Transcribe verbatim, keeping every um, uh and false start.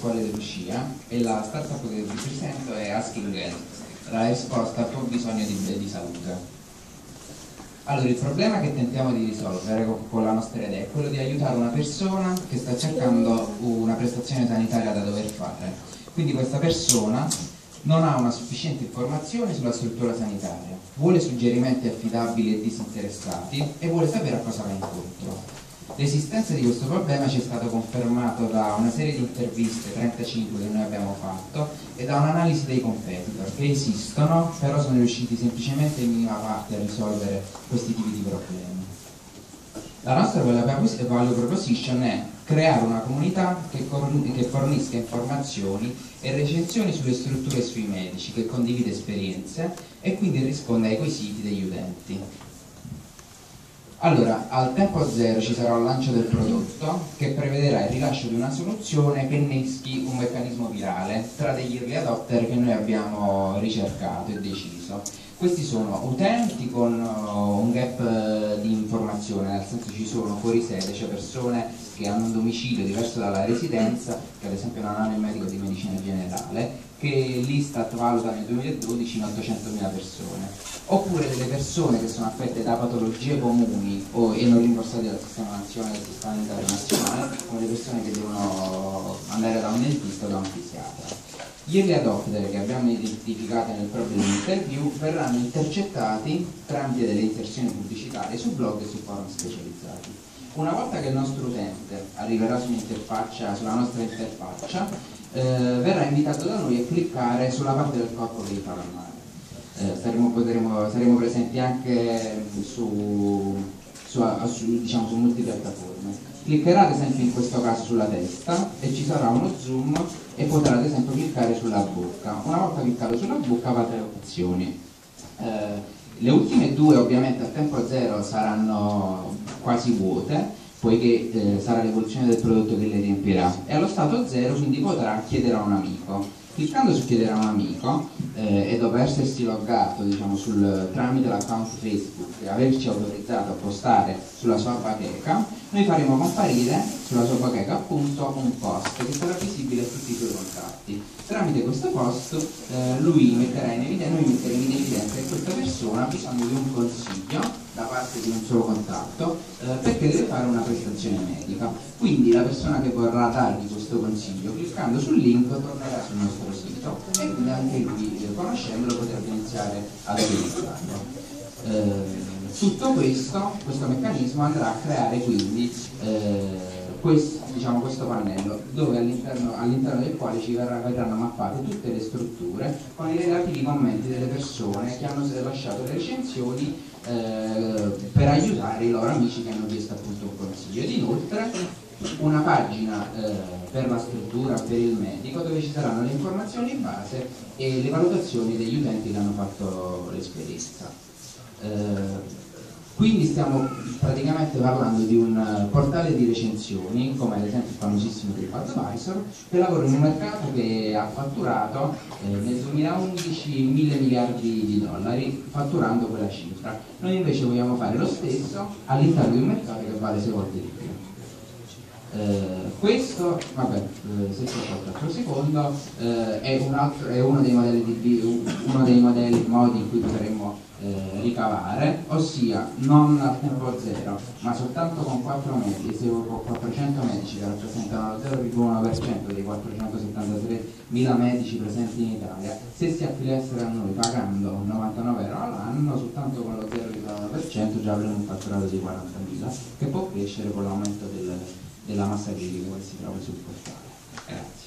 scuole dello scia e la startup che vi presento è Asking Health, la risposta al tuo bisogno di, di salute. Allora, il problema che tentiamo di risolvere con la nostra idea è quello di aiutare una persona che sta cercando una prestazione sanitaria da dover fare. Quindi questa persona non ha una sufficiente informazione sulla struttura sanitaria, vuole suggerimenti affidabili e disinteressati e vuole sapere a cosa va incontro. L'esistenza di questo problema ci è stato confermato da una serie di interviste, trentacinque che noi abbiamo fatto, e da un'analisi dei competitor che esistono, però sono riusciti semplicemente in minima parte a risolvere questi tipi di problemi. La nostra value proposition è creare una comunità che fornisca informazioni e recensioni sulle strutture e sui medici, che condivide esperienze e quindi risponde ai quesiti degli utenti. Allora, al tempo zero ci sarà il lancio del prodotto che prevederà il rilascio di una soluzione che inneschi un meccanismo virale tra degli early adopter che noi abbiamo ricercato e deciso. Questi sono utenti con uh, un gap uh, di informazione, nel senso ci sono fuori sede, cioè persone che hanno un domicilio diverso dalla residenza, che ad esempio non hanno il medico di medicina generale, che l'Istat valuta nel duemiladodici in ottocentomila persone, oppure delle persone che sono affette da patologie comuni o, e non rimborsate dal sistema nazionale e dal sistema sanitario nazionale, come le persone che devono andare da un dentista o da un fisiatra. Gli early adopter che abbiamo identificato nel problem interview verranno intercettati tramite delle inserzioni pubblicitarie su blog e su forum specializzati. Una volta che il nostro utente arriverà sull'interfaccia, sulla nostra interfaccia, eh, verrà invitato da noi a cliccare sulla parte del corpo che gli farà male. Eh, saremo, potremo, saremo presenti anche su, su, su, diciamo, su multipiattaforme. Cliccherà ad esempio in questo caso sulla testa e ci sarà uno zoom e potrà ad esempio cliccare sulla bocca. Una volta cliccato sulla bocca va a tre opzioni. Eh, le ultime due ovviamente a tempo zero saranno quasi vuote, poiché eh, sarà l'evoluzione del prodotto che le riempirà, e allo stato zero quindi potrà chiedere a un amico. Cliccando su chiedere a un amico eh, e dopo essersi loggato, diciamo, sul, tramite l'account Facebook e averci autorizzato a postare sulla sua bacheca, noi faremo comparire sulla sua bacheca appunto un post che sarà visibile a tutti i suoi contatti. Tramite questo post eh, lui metterà in evidenza, noi metteremo in evidenza che questa persona ha bisogno di un consiglio da parte di un suo contatto eh, perché deve fare una prestazione medica. Quindi la persona che vorrà dargli questo consiglio, cliccando sul link, tornerà sul nostro sito e quindi anche lui, eh, conoscendolo, potrebbe iniziare ad utilizzarlo. Eh, tutto questo, questo meccanismo andrà a creare quindi eh, questo, diciamo, questo pannello dove all'interno all'interno del quale ci verrà, verranno mappate tutte le strutture con i relativi commenti delle persone che hanno lasciato le recensioni eh, per aiutare i loro amici che hanno chiesto appunto un consiglio. Ed inoltre una pagina eh, per la struttura, per il medico, dove ci saranno le informazioni in base e le valutazioni degli utenti che hanno fatto l'esperienza. Eh, Quindi stiamo praticamente parlando di un portale di recensioni, come ad esempio il famosissimo TripAdvisor, che lavora in un mercato che ha fatturato eh, nel duemilaundici mille miliardi di dollari, fatturando quella cifra. Noi invece vogliamo fare lo stesso all'interno di un mercato che vale sei volte di più. Eh, questo, vabbè, eh, se c'è qualche altro secondo, eh, è, un altro, è uno dei modelli di uno dei modelli, modi in cui potremmo eh, ricavare, ossia non a tempo zero, ma soltanto con quattro medici, con quattrocento medici che rappresentano lo zero virgola uno per cento dei quattrocentosettantatremila medici presenti in Italia. Se si affiliassero a noi pagando novantanove euro all'anno, soltanto con lo zero virgola uno per cento già avremo un fatturato di quarantamila, che può crescere con l'aumento del della massa critica che si trova sul portale. Grazie.